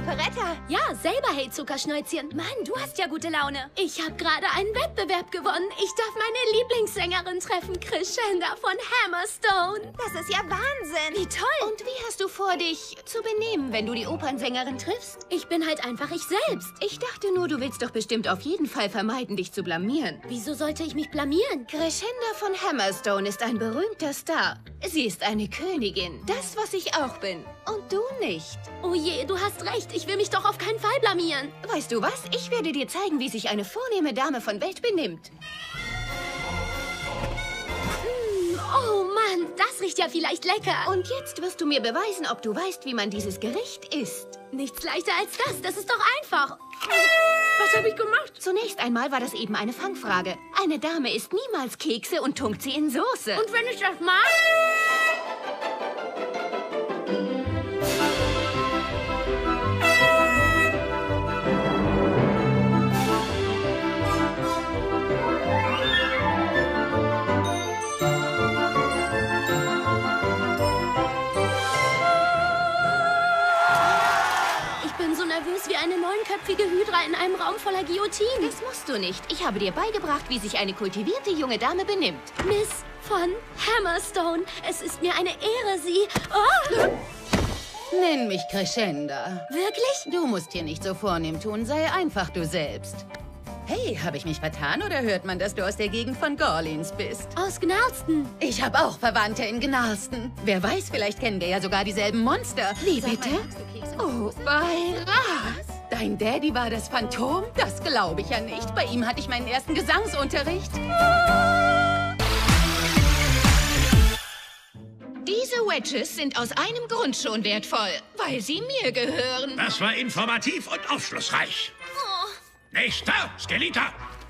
Operetta. Ja, selber, hey Zuckerschnäuzchen. Mann, du hast ja gute Laune. Ich habe gerade einen Wettbewerb gewonnen. Ich darf meine Lieblingssängerin treffen, Crescenda von Hammerstone. Das ist ja Wahnsinn. Wie toll. Und wie hast du vor, dich zu benehmen, wenn du die Opernsängerin triffst? Ich bin halt einfach ich selbst. Ich dachte nur, du willst doch bestimmt auf jeden Fall vermeiden, dich zu blamieren. Wieso sollte ich mich blamieren? Crescenda von Hammerstone ist ein berühmter Star. Sie ist eine Königin. Das, was ich auch bin. Und du nicht. Oh je, du hast recht. Ich will mich doch auf keinen Fall blamieren. Weißt du was? Ich werde dir zeigen, wie sich eine vornehme Dame von Welt benimmt. Oh Mann, das riecht ja vielleicht lecker. Und jetzt wirst du mir beweisen, ob du weißt, wie man dieses Gericht isst. Nichts leichter als das. Das ist doch einfach. Was habe ich gemacht? Zunächst einmal war das eben eine Fangfrage. Eine Dame isst niemals Kekse und tunkt sie in Soße. Und wenn ich das mag? Wie eine neunköpfige Hydra in einem Raum voller Guillotinen. Das musst du nicht. Ich habe dir beigebracht, wie sich eine kultivierte junge Dame benimmt. Miss von Hammerstone, es ist mir eine Ehre, Sie... Oh! Nenn mich Crescenda. Wirklich? Du musst hier nicht so vornehm tun, sei einfach du selbst. Hey, habe ich mich vertan oder hört man, dass du aus der Gegend von Gorlins bist? Aus Gnarsten. Ich habe auch Verwandte in Gnarsten. Wer weiß, vielleicht kennen wir ja sogar dieselben Monster. Wie bitte? Oh, was? Dein Daddy war das Phantom? Das glaube ich ja nicht. Bei ihm hatte ich meinen ersten Gesangsunterricht. Diese Wedges sind aus einem Grund schon wertvoll, weil sie mir gehören. Das war informativ und aufschlussreich. Oh. Nächster, Skelita!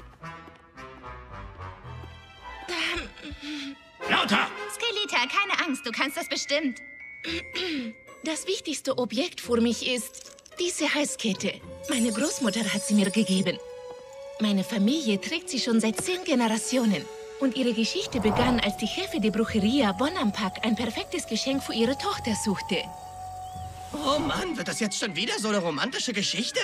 Lauter! Skelita, keine Angst, du kannst das bestimmt. Das wichtigste Objekt für mich ist diese Halskette. Meine Großmutter hat sie mir gegeben. Meine Familie trägt sie schon seit 10 Generationen. Und ihre Geschichte begann, als die Chefin der Brucheria Bonampak ein perfektes Geschenk für ihre Tochter suchte. Oh Mann, wird das jetzt schon wieder so eine romantische Geschichte?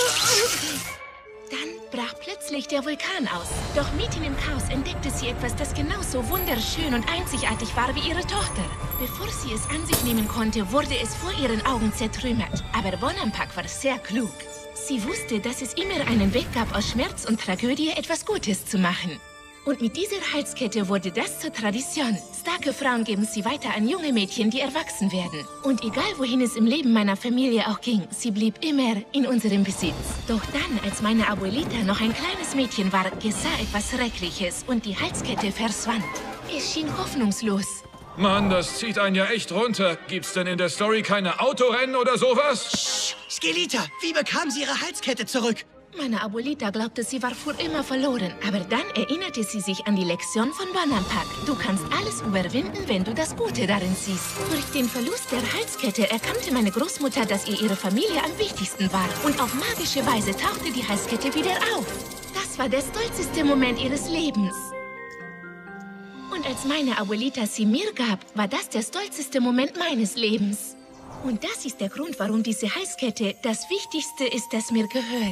Dann brach plötzlich der Vulkan aus. Doch mitten im Chaos entdeckte sie etwas, das genauso wunderschön und einzigartig war wie ihre Tochter. Bevor sie es an sich nehmen konnte, wurde es vor ihren Augen zertrümmert. Aber Bonampak war sehr klug. Sie wusste, dass es immer einen Weg gab, aus Schmerz und Tragödie etwas Gutes zu machen. Und mit dieser Halskette wurde das zur Tradition. Starke Frauen geben sie weiter an junge Mädchen, die erwachsen werden. Und egal, wohin es im Leben meiner Familie auch ging, sie blieb immer in unserem Besitz. Doch dann, als meine Abuelita noch ein kleines Mädchen war, geschah etwas Schreckliches und die Halskette verschwand. Es schien hoffnungslos. Mann, das zieht einen ja echt runter. Gibt's denn in der Story keine Autorennen oder sowas? Shh, Skelita, wie bekam sie ihre Halskette zurück? Meine Abuelita glaubte, sie war für immer verloren. Aber dann erinnerte sie sich an die Lektion von Bonampak. Du kannst alles überwinden, wenn du das Gute darin siehst. Durch den Verlust der Halskette erkannte meine Großmutter, dass ihr ihre Familie am wichtigsten war. Und auf magische Weise tauchte die Halskette wieder auf. Das war der stolzeste Moment ihres Lebens. Und als meine Abuelita sie mir gab, war das der stolzeste Moment meines Lebens. Und das ist der Grund, warum diese Halskette das Wichtigste ist, das mir gehört.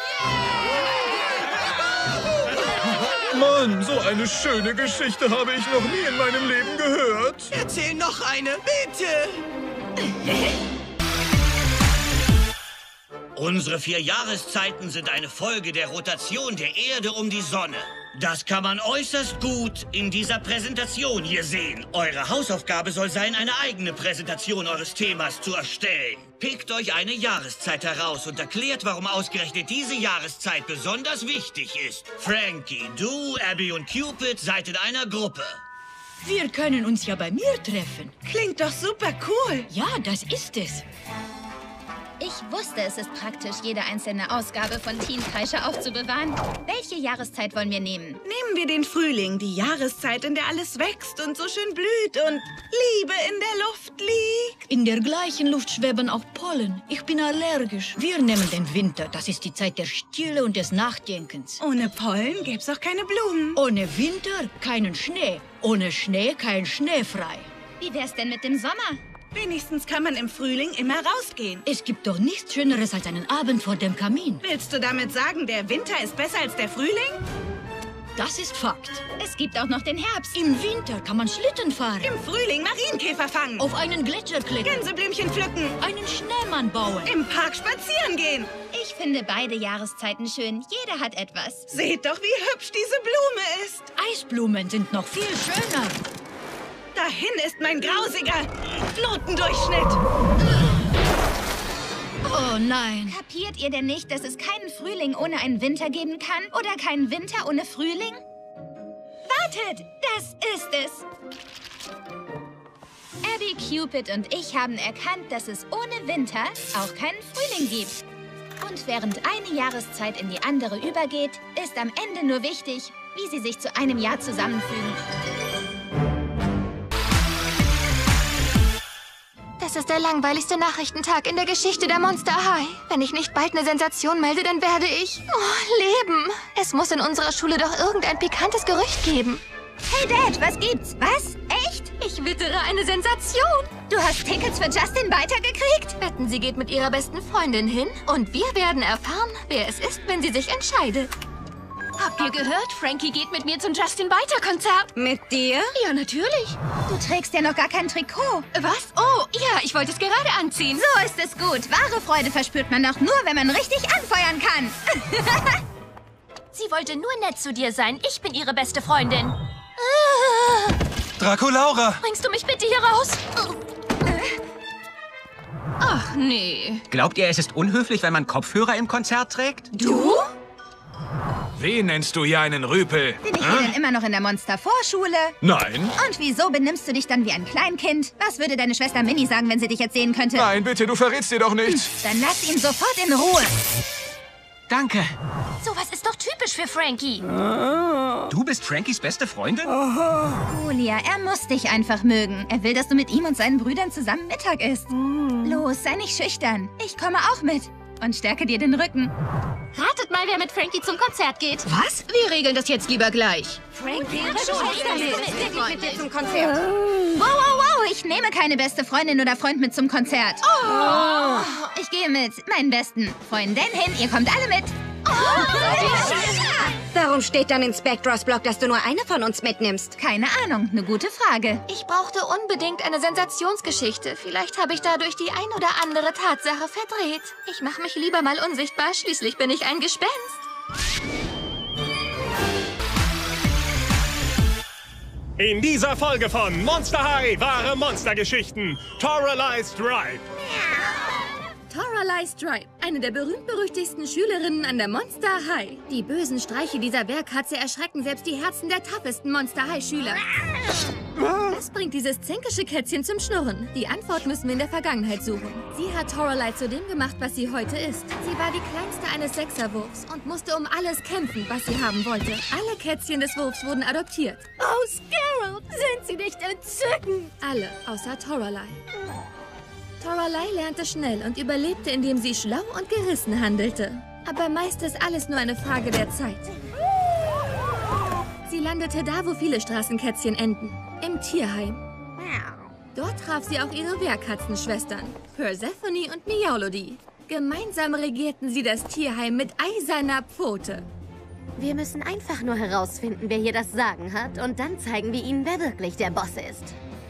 Mann, so eine schöne Geschichte habe ich noch nie in meinem Leben gehört. Erzähl noch eine, bitte! Unsere 4 Jahreszeiten sind eine Folge der Rotation der Erde um die Sonne. Das kann man äußerst gut in dieser Präsentation hier sehen. Eure Hausaufgabe soll sein, eine eigene Präsentation eures Themas zu erstellen. Pickt euch eine Jahreszeit heraus und erklärt, warum ausgerechnet diese Jahreszeit besonders wichtig ist. Frankie, du, Abby und Cupid seid in einer Gruppe. Wir können uns ja bei mir treffen. Klingt doch super cool. Ja, das ist es. Ich wusste, es ist praktisch, jede einzelne Ausgabe von Teen Kreischer aufzubewahren. Welche Jahreszeit wollen wir nehmen? Nehmen wir den Frühling, die Jahreszeit, in der alles wächst und so schön blüht und Liebe in der Luft liegt. In der gleichen Luft schweben auch Pollen. Ich bin allergisch. Wir nehmen den Winter. Das ist die Zeit der Stille und des Nachdenkens. Ohne Pollen gäb's auch keine Blumen. Ohne Winter keinen Schnee. Ohne Schnee kein Schneefrei. Wie wär's denn mit dem Sommer? Wenigstens kann man im Frühling immer rausgehen. Es gibt doch nichts Schöneres als einen Abend vor dem Kamin. Willst du damit sagen, der Winter ist besser als der Frühling? Das ist Fakt. Es gibt auch noch den Herbst. Im Winter kann man Schlitten fahren. Im Frühling Marienkäfer fangen. Auf einen Gletscher klettern. Gänseblümchen pflücken. Einen Schneemann bauen. Im Park spazieren gehen. Ich finde beide Jahreszeiten schön. Jeder hat etwas. Seht doch, wie hübsch diese Blume ist. Eisblumen sind noch viel schöner. Dahin ist mein grausiger Flotendurchschnitt. Oh nein. Kapiert ihr denn nicht, dass es keinen Frühling ohne einen Winter geben kann? Oder keinen Winter ohne Frühling? Wartet, das ist es. Abby, Cupid und ich haben erkannt, dass es ohne Winter auch keinen Frühling gibt. Und während eine Jahreszeit in die andere übergeht, ist am Ende nur wichtig, wie sie sich zu einem Jahr zusammenfügen. Das ist der langweiligste Nachrichtentag in der Geschichte der Monster High. Wenn ich nicht bald eine Sensation melde, dann werde ich... leben. Es muss in unserer Schule doch irgendein pikantes Gerücht geben. Hey Dad, was gibt's? Was? Echt? Ich wittere eine Sensation. Du hast Tickets für Justin weitergekriegt? Wetten, sie geht mit ihrer besten Freundin hin und wir werden erfahren, wer es ist, wenn sie sich entscheidet. Habt ihr gehört? Frankie geht mit mir zum Justin-Bieber-Konzert. Mit dir? Ja, natürlich. Du trägst ja noch gar kein Trikot. Was? Oh, ja, ich wollte es gerade anziehen. So ist es gut. Wahre Freude verspürt man doch nur, wenn man richtig anfeuern kann. Sie wollte nur nett zu dir sein. Ich bin ihre beste Freundin. Draculaura! Bringst du mich bitte hier raus? Ach, nee. Glaubt ihr, es ist unhöflich, wenn man Kopfhörer im Konzert trägt? Du? Wie nennst du hier einen Rüpel? Bin ich hier denn immer noch in der Monster-Vorschule? Nein. Und wieso benimmst du dich dann wie ein Kleinkind? Was würde deine Schwester Minnie sagen, wenn sie dich jetzt sehen könnte? Nein, bitte, du verrätst dir doch nicht. Dann lass ihn sofort in Ruhe. Danke. Sowas ist doch typisch für Frankie. Du bist Frankies beste Freundin? Julia, er muss dich einfach mögen. Er will, dass du mit ihm und seinen Brüdern zusammen Mittag isst. Los, sei nicht schüchtern. Ich komme auch mit. Und stärke dir den Rücken. Ratet mal, wer mit Frankie zum Konzert geht. Was? Wir regeln das jetzt lieber gleich. Frankie, mit dir zum Konzert. Wow, wow, wow. Ich nehme keine beste Freundin oder Freund mit zum Konzert. Oh. Ich gehe mit meinen besten Freundinnen hin. Ihr kommt alle mit. Warum steht dann in Spectros Blog, dass du nur eine von uns mitnimmst? Keine Ahnung, eine gute Frage. Ich brauchte unbedingt eine Sensationsgeschichte. Vielleicht habe ich dadurch die ein oder andere Tatsache verdreht. Ich mache mich lieber mal unsichtbar. Schließlich bin ich ein Gespenst. In dieser Folge von Monster High, wahre Monstergeschichten, Toralei Stripe. Toralei Stripe, eine der berühmt-berüchtigsten Schülerinnen an der Monster High. Die bösen Streiche dieser Werkkatze erschrecken selbst die Herzen der toughesten Monster High-Schüler. Was bringt dieses zänkische Kätzchen zum Schnurren? Die Antwort müssen wir in der Vergangenheit suchen. Sie hat Toralei zu dem gemacht, was sie heute ist. Sie war die kleinste eines Sechserwurfs und musste um alles kämpfen, was sie haben wollte. Alle Kätzchen des Wurfs wurden adoptiert. Oh, Scarab, sind sie nicht entzückend? Alle, außer Toralei. Toralei lernte schnell und überlebte, indem sie schlau und gerissen handelte. Aber meist ist alles nur eine Frage der Zeit. Sie landete da, wo viele Straßenkätzchen enden. Im Tierheim. Dort traf sie auch ihre Wehrkatzenschwestern, Persephone und Meowlody. Gemeinsam regierten sie das Tierheim mit eiserner Pfote. Wir müssen einfach nur herausfinden, wer hier das Sagen hat, und dann zeigen wir ihnen, wer wirklich der Boss ist.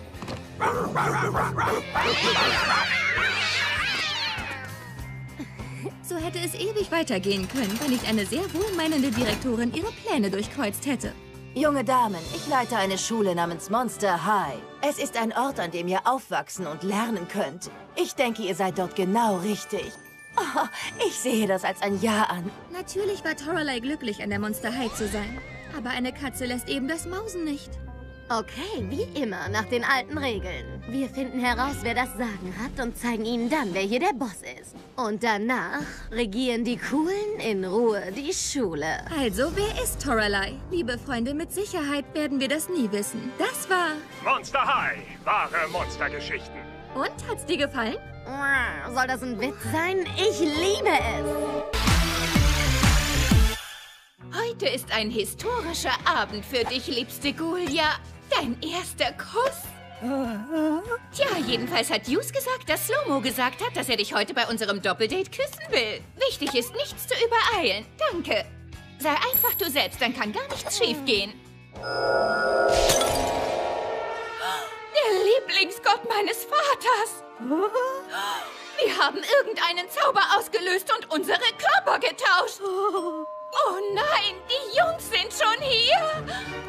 So hätte es ewig weitergehen können, wenn nicht eine sehr wohlmeinende Direktorin ihre Pläne durchkreuzt hätte. Junge Damen, ich leite eine Schule namens Monster High. Es ist ein Ort, an dem ihr aufwachsen und lernen könnt. Ich denke, ihr seid dort genau richtig. Oh, ich sehe das als ein Ja an. Natürlich war Toralei glücklich, an der Monster High zu sein. Aber eine Katze lässt eben das Mausen nicht. Okay, wie immer, nach den alten Regeln. Wir finden heraus, wer das Sagen hat und zeigen ihnen dann, wer hier der Boss ist. Und danach regieren die Coolen in Ruhe die Schule. Also, wer ist Toralei? Liebe Freunde, mit Sicherheit werden wir das nie wissen. Das war... Monster High, wahre Monstergeschichten. Und, hat's dir gefallen? Soll das ein Witz sein? Ich liebe es! Heute ist ein historischer Abend für dich, liebste Julia. Dein erster Kuss. Tja, jedenfalls hat Hughes gesagt, dass Slow-Mo gesagt hat, dass er dich heute bei unserem Doppeldate küssen will. Wichtig ist, nichts zu übereilen. Danke. Sei einfach du selbst, dann kann gar nichts schiefgehen. Der Lieblingsgott meines Vaters. Wir haben irgendeinen Zauber ausgelöst und unsere Körper getauscht. Oh nein, die Jungs sind schon hier.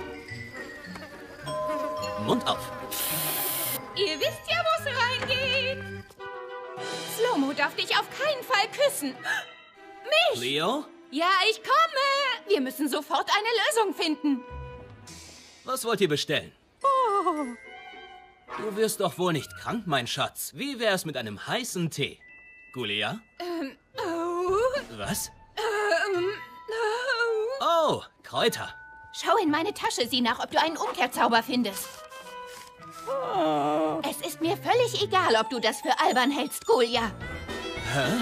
Mund auf. Ihr wisst ja, wo es reingeht. Slow-Mo darf dich auf keinen Fall küssen. Mich! Leo? Ja, ich komme. Wir müssen sofort eine Lösung finden. Was wollt ihr bestellen? Du wirst doch wohl nicht krank, mein Schatz. Wie wär's mit einem heißen Tee? Gulia? Was? Oh, Kräuter. Schau in meine Tasche, sieh nach, ob du einen Umkehrzauber findest. Es ist mir völlig egal, ob du das für albern hältst, Gulia. Hä?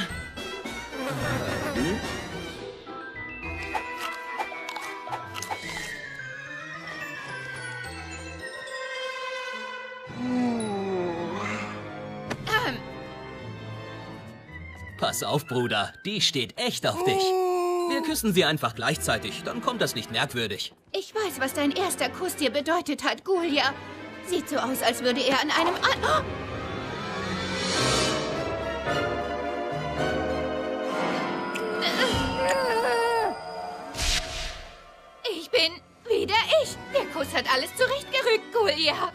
Pass auf, Bruder. Die steht echt auf dich. Wir küssen sie einfach gleichzeitig, dann kommt das nicht merkwürdig. Ich weiß, was dein erster Kuss dir bedeutet hat, Gulia. Sieht so aus, als würde er an einem... Ich bin wieder ich. Der Kuss hat alles zurechtgerückt, Gulia.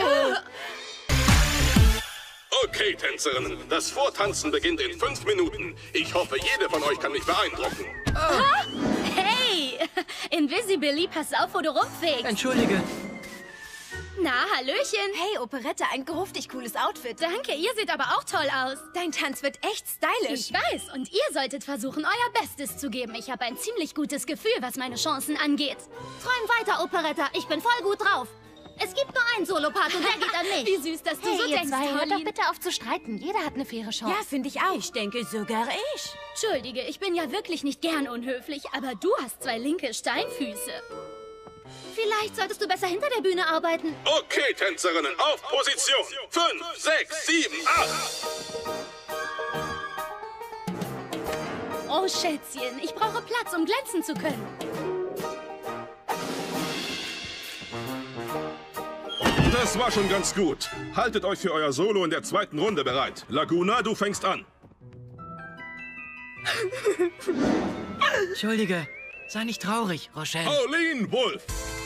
Okay, Tänzerinnen, das Vortanzen beginnt in 5 Minuten. Ich hoffe, jede von euch kann mich beeindrucken. Hey! Invisibilly, pass auf, wo du rumfegst. Entschuldige. Na, Hallöchen. Hey, Operette, ein gruftig cooles Outfit. Danke, ihr seht aber auch toll aus. Dein Tanz wird echt stylisch. Ich weiß, und ihr solltet versuchen, euer Bestes zu geben. Ich habe ein ziemlich gutes Gefühl, was meine Chancen angeht. Träum weiter, Operetta. Ich bin voll gut drauf. Es gibt nur einen Solopart und der geht an mich. Wie süß, dass du so denkst, hört doch bitte auf zu streiten. Jeder hat eine faire Chance. Ja, finde ich auch. Ich denke sogar ich. Entschuldige, ich bin ja wirklich nicht gern unhöflich, aber du hast 2 linke Steinfüße. Vielleicht solltest du besser hinter der Bühne arbeiten. Okay, Tänzerinnen, auf Position. 5, 6, 7, 8. Oh, Schätzchen, ich brauche Platz, um glänzen zu können. Das war schon ganz gut. Haltet euch für euer Solo in der 2. Runde bereit. Laguna, du fängst an. Entschuldige, sei nicht traurig, Rochelle. Pauline Wolf.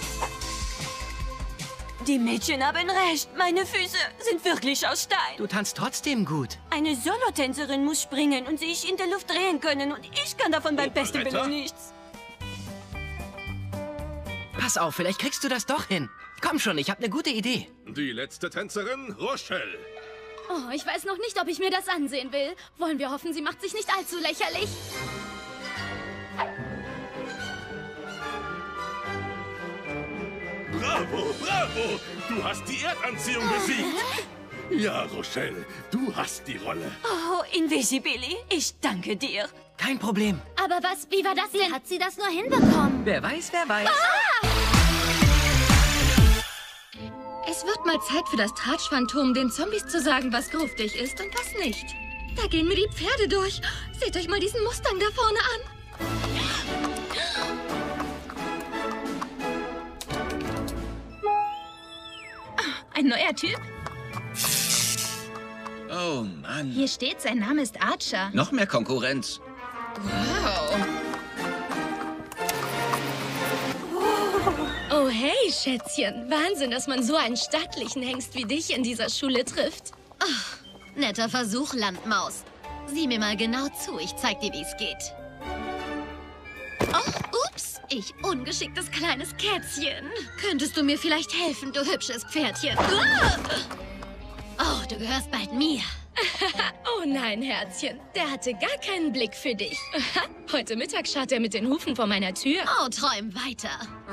Die Mädchen haben recht. Meine Füße sind wirklich aus Stein. Du tanzt trotzdem gut. Eine Solotänzerin muss springen und sich in der Luft drehen können. Und ich kann davon beim besten Willen nichts. Pass auf, vielleicht kriegst du das doch hin. Komm schon, ich habe eine gute Idee. Die letzte Tänzerin, Rochelle. Oh, ich weiß noch nicht, ob ich mir das ansehen will. Wollen wir hoffen, sie macht sich nicht allzu lächerlich. Bravo, bravo! Du hast die Erdanziehung besiegt. Ja, Rochelle, du hast die Rolle. Oh, Invisibilly, ich danke dir. Kein Problem. Aber wie war das denn? Wie hat sie das nur hinbekommen? Wer weiß, wer weiß. Es wird mal Zeit für das Tratschphantom, den Zombies zu sagen, was gruftig ist und was nicht. Da gehen mir die Pferde durch. Seht euch mal diesen Mustang da vorne an. Ein neuer Typ? Oh, Mann. Hier steht, sein Name ist Archer. Noch mehr Konkurrenz. Wow. Oh, hey, Schätzchen. Wahnsinn, dass man so einen stattlichen Hengst wie dich in dieser Schule trifft. Ach, netter Versuch, Landmaus. Sieh mir mal genau zu, ich zeig dir, wie es geht. Oh, ups, ich ungeschicktes kleines Kätzchen. Könntest du mir vielleicht helfen, du hübsches Pferdchen? Oh, du gehörst bald mir. Oh nein, Herzchen. Der hatte gar keinen Blick für dich. Heute Mittag schaut er mit den Hufen vor meiner Tür. Oh, träum weiter.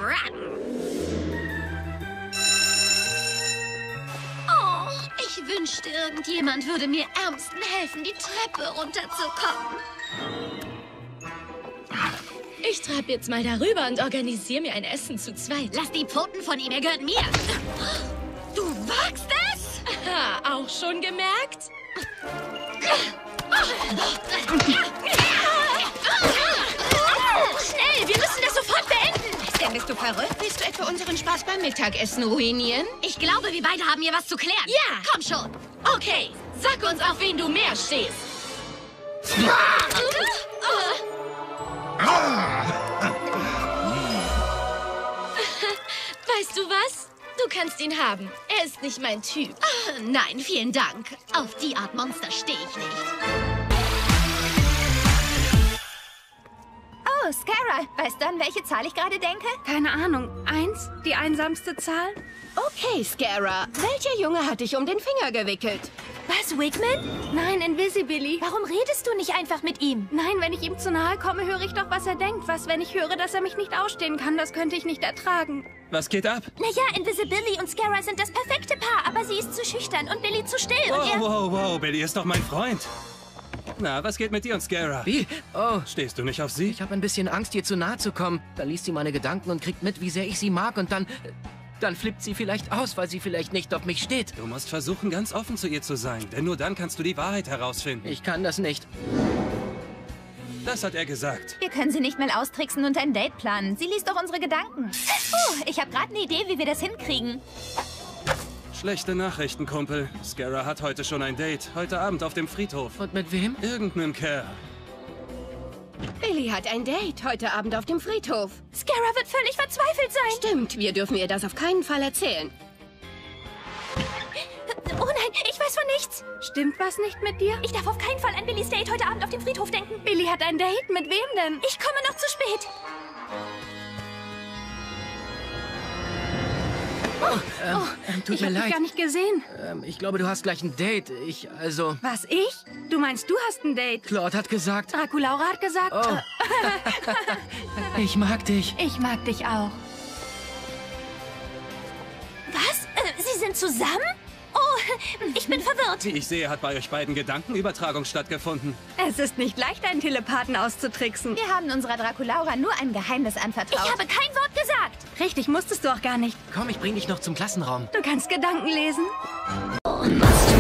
Oh, ich wünschte, irgendjemand würde mir ärmsten helfen, die Treppe runterzukommen. Ich trab jetzt mal darüber und organisiere mir ein Essen zu zweit. Lass die Pfoten von ihm, er gehört mir. Du wagst es? Auch schon gemerkt? Schnell, wir müssen das sofort beenden. Was denn, bist du verrückt? Willst du etwa unseren Spaß beim Mittagessen ruinieren? Ich glaube, wir beide haben hier was zu klären. Ja. Komm schon. Okay, sag uns, auf wen du mehr stehst. Weißt du was? Du kannst ihn haben. Er ist nicht mein Typ. Nein, vielen Dank. Auf die Art Monster stehe ich nicht. Oh, Scara, weißt du, an welche Zahl ich gerade denke? Keine Ahnung. 1? Die einsamste Zahl? Okay, Scara. Welcher Junge hat dich um den Finger gewickelt? Was, Wigman? Nein, Invisibilly. Warum redest du nicht einfach mit ihm? Nein, wenn ich ihm zu nahe komme, höre ich doch, was er denkt. Was, wenn ich höre, dass er mich nicht ausstehen kann? Das könnte ich nicht ertragen. Was geht ab? Naja, Invisibilly und Scara sind das perfekte Paar, aber sie ist zu schüchtern und Billy zu still. Wow, Billy ist doch mein Freund. Na, was geht mit dir und Scara? Wie? Oh. Stehst du nicht auf sie? Ich habe ein bisschen Angst, ihr zu nahe zu kommen. Dann liest sie meine Gedanken und kriegt mit, wie sehr ich sie mag. Und dann flippt sie vielleicht aus, weil sie vielleicht nicht auf mich steht. Du musst versuchen, ganz offen zu ihr zu sein. Denn nur dann kannst du die Wahrheit herausfinden. Ich kann das nicht. Das hat er gesagt. Wir können sie nicht mal austricksen und ein Date planen. Sie liest doch unsere Gedanken. Ich habe gerade eine Idee, wie wir das hinkriegen. Schlechte Nachrichten, Kumpel. Scara hat heute schon ein Date. Heute Abend auf dem Friedhof. Und mit wem? Irgendeinem Kerl. Billy hat ein Date heute Abend auf dem Friedhof. Scara wird völlig verzweifelt sein. Stimmt, wir dürfen ihr das auf keinen Fall erzählen. Oh nein, ich weiß von nichts. Stimmt was nicht mit dir? Ich darf auf keinen Fall an Billys Date heute Abend auf dem Friedhof denken. Billy hat ein Date? Mit wem denn? Ich komme noch zu spät. Tut mir Ich leid. hab dich gar nicht gesehen. Ich glaube, du hast gleich ein Date. Was, ich? Du meinst, du hast ein Date? Claude hat gesagt. Draculaura hat gesagt. Oh. Ich mag dich. Ich mag dich auch. Was? Sie sind zusammen? Oh, ich bin verwirrt. Wie ich sehe, hat bei euch beiden Gedankenübertragung stattgefunden. Es ist nicht leicht, einen Telepathen auszutricksen. Wir haben unserer Draculaura nur ein Geheimnis anvertraut. Ich habe kein Wort gesagt. Richtig, musstest du auch gar nicht. Komm, ich bring dich noch zum Klassenraum. Du kannst Gedanken lesen.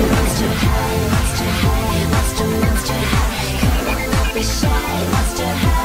Monster high, monster high, monster high. Come on, don't be shy, monster high.